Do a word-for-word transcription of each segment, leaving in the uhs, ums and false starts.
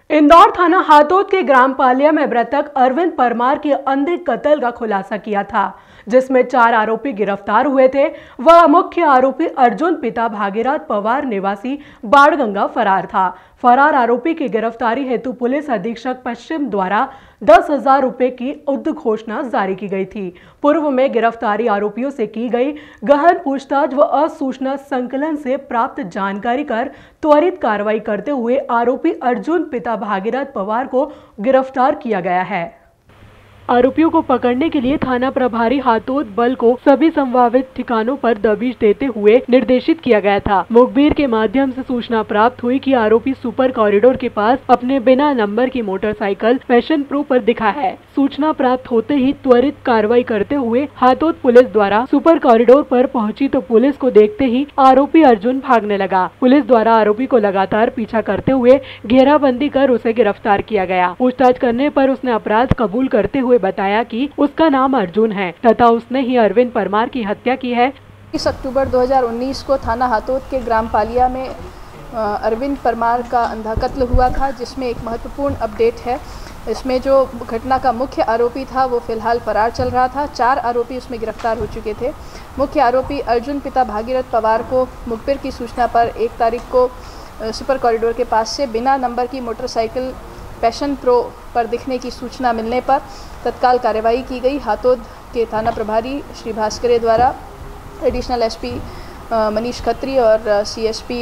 इंदौर थाना हातोद के ग्राम पालिया में मृतक अरविंद परमार के अंधे कत्ल का खुलासा किया था, जिसमें चार आरोपी गिरफ्तार हुए थे। वह मुख्य आरोपी अर्जुन पिता भागीरथ पवार निवासी बाड़गंगा फरार था। फरार आरोपी की गिरफ्तारी हेतु पुलिस अधीक्षक पश्चिम द्वारा दस हजार रुपए की उद्घोषणा जारी की गई थी। पूर्व में गिरफ्तारी आरोपियों से की गई गहन पूछताछ व असूचना संकलन से प्राप्त जानकारी कर त्वरित कार्रवाई करते हुए आरोपी अर्जुन पिता भागीरथ पवार को गिरफ्तार किया गया है। आरोपियों को पकड़ने के लिए थाना प्रभारी हातोद बल को सभी संभावित ठिकानों पर दबिश देते हुए निर्देशित किया गया था। मुखबिर के माध्यम से सूचना प्राप्त हुई कि आरोपी सुपर कॉरिडोर के पास अपने बिना नंबर की मोटरसाइकिल पैशन प्रो पर दिखा है। सूचना प्राप्त होते ही त्वरित कार्रवाई करते हुए हातोद पुलिस द्वारा सुपर कॉरिडोर पर पहुंची तो पुलिस को देखते ही आरोपी अर्जुन भागने लगा। पुलिस द्वारा आरोपी को लगातार पीछा करते हुए घेराबंदी कर उसे गिरफ्तार किया गया। पूछताछ करने पर उसने अपराध कबूल करते हुए बताया कि उसका नाम अर्जुन है तथा उसने ही अरविंद परमार की हत्या की है। इस अक्टूबर दो हज़ार उन्नीस को थाना हातोद के ग्राम पालिया में अरविंद परमार का अंधा कत्ल हुआ था, जिसमें एक महत्वपूर्ण अपडेट है। इसमें जो घटना का मुख्य आरोपी था वो फिलहाल फरार चल रहा था। चार आरोपी उसमें गिरफ्तार हो चुके थे। मुख्य आरोपी अर्जुन पिता भागीरथ पवार को मुखबिर की सूचना पर एक तारीख को सुपर कॉरिडोर के पास से बिना नंबर की मोटरसाइकिल पैशन प्रो पर दिखने की सूचना मिलने पर तत्काल कार्यवाही की गई। हातोद के थाना प्रभारी श्री भास्करे द्वारा एडिशनल एसपी मनीष खत्री और सीएसपी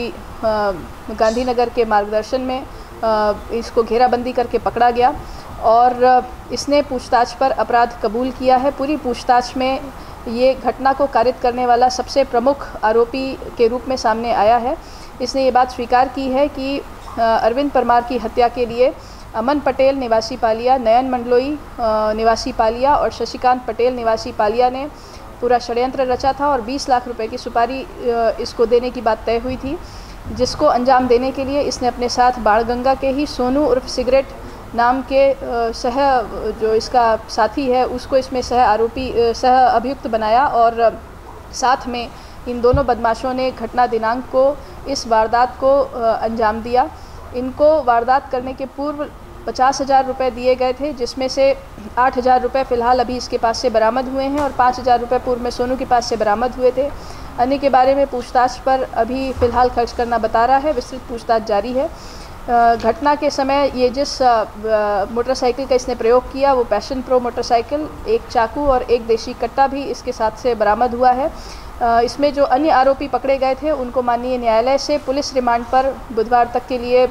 गांधीनगर के मार्गदर्शन में इसको घेराबंदी करके पकड़ा गया और इसने पूछताछ पर अपराध कबूल किया है। पूरी पूछताछ में ये घटना को कारित करने वाला सबसे प्रमुख आरोपी के रूप में सामने आया है। इसने ये बात स्वीकार की है कि अरविंद परमार की हत्या के लिए अमन पटेल निवासी पालिया, नयन मंडलोई निवासी पालिया और शशिकांत पटेल निवासी पालिया ने पूरा षड्यंत्र रचा था और बीस लाख रुपए की सुपारी इसको देने की बात तय हुई थी, जिसको अंजाम देने के लिए इसने अपने साथ बाड़गंगा के ही सोनू उर्फ सिगरेट नाम के सह जो इसका साथी है उसको इसमें सह आरोपी सह अभियुक्त बनाया और साथ में इन दोनों बदमाशों ने घटना दिनांक को इस वारदात को अंजाम दिया। इनको वारदात करने के पूर्व पचास हज़ार रुपये दिए गए थे, जिसमें से आठ हज़ार रुपये फ़िलहाल अभी इसके पास से बरामद हुए हैं और पाँच हज़ार रुपये पूर्व में सोनू के पास से बरामद हुए थे। अन्य के बारे में पूछताछ पर अभी फ़िलहाल खर्च करना बता रहा है। विस्तृत पूछताछ जारी है। घटना के समय ये जिस मोटरसाइकिल का इसने प्रयोग किया वो पैशन प्रो मोटरसाइकिल, एक चाकू और एक देशी कट्टा भी इसके साथ से बरामद हुआ है। इसमें जो अन्य आरोपी पकड़े गए थे उनको माननीय न्यायालय से पुलिस रिमांड पर बुधवार तक के लिए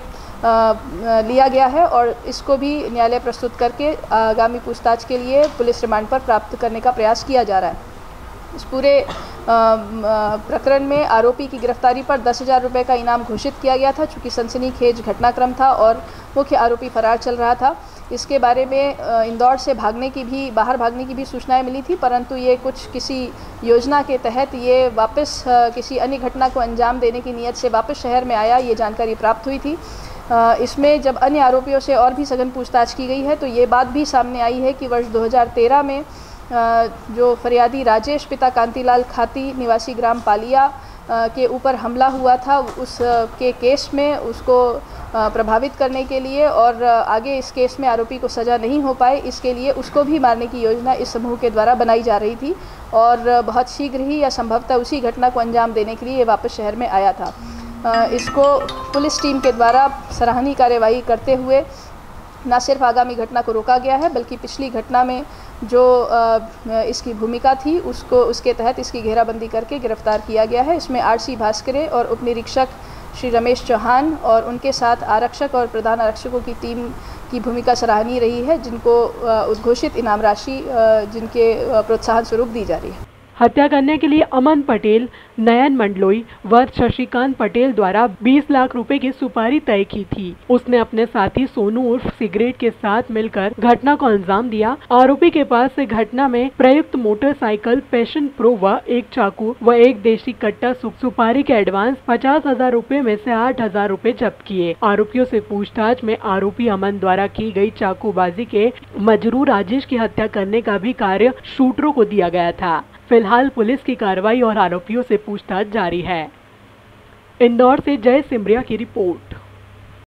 लिया गया है और इसको भी न्यायालय प्रस्तुत करके आगामी पूछताछ के लिए पुलिस रिमांड पर प्राप्त करने का प्रयास किया जा रहा है। इस पूरे प्रकरण में आरोपी की गिरफ्तारी पर दस हज़ार रुपये का इनाम घोषित किया गया था, चूँकि सनसनीखेज घटनाक्रम था और मुख्य आरोपी फरार चल रहा था। इसके बारे में इंदौर से भागने की भी बाहर भागने की भी सूचनाएं मिली थी, परंतु ये कुछ किसी योजना के तहत ये वापस किसी अन्य घटना को अंजाम देने की नीयत से वापस शहर में आया, ये जानकारी प्राप्त हुई थी। इसमें जब अन्य आरोपियों से और भी सघन पूछताछ की गई है तो ये बात भी सामने आई है कि वर्ष दो हज़ार तेरह में जो फरियादी राजेश पिता कांतिलाल खाती निवासी ग्राम पालिया के ऊपर हमला हुआ था, उस के केस में उसको प्रभावित करने के लिए और आगे इस केस में आरोपी को सज़ा नहीं हो पाए, इसके लिए उसको भी मारने की योजना इस समूह के द्वारा बनाई जा रही थी और बहुत शीघ्र ही या संभवतः उसी घटना को अंजाम देने के लिए ये वापस शहर में आया था। इसको पुलिस टीम के द्वारा सराहनीय कार्यवाही करते हुए न सिर्फ आगामी घटना को रोका गया है, बल्कि पिछली घटना में जो इसकी भूमिका थी उसको उसके तहत इसकी घेराबंदी करके गिरफ्तार किया गया है। इसमें आरसी भास्करे और उप निरीक्षक श्री रमेश चौहान और उनके साथ आरक्षक और प्रधान आरक्षकों की टीम की भूमिका सराहनीय रही है, जिनको उद्घोषित इनाम राशि जिनके प्रोत्साहन स्वरूप दी जा रही है। हत्या करने के लिए अमन पटेल, नयन मंडलोई व शशिकांत पटेल द्वारा बीस लाख रुपए की सुपारी तय की थी। उसने अपने साथी सोनू उर्फ सिगरेट के साथ मिलकर घटना को अंजाम दिया। आरोपी के पास से घटना में प्रयुक्त मोटरसाइकिल पैशन प्रो व एक चाकू व एक देशी कट्टा सुपारी के एडवांस पचास हजार रूपए में से आठ हजार रूपए जब्त किए। आरोपियों से पूछताछ में आरोपी अमन द्वारा की गई चाकूबाजी के मजरू राजेश की हत्या करने का भी कार्य शूटरों को दिया गया था। फिलहाल पुलिस की कार्रवाई और आरोपियों से पूछताछ जारी है। इंदौर से जय सिमरिया की रिपोर्ट।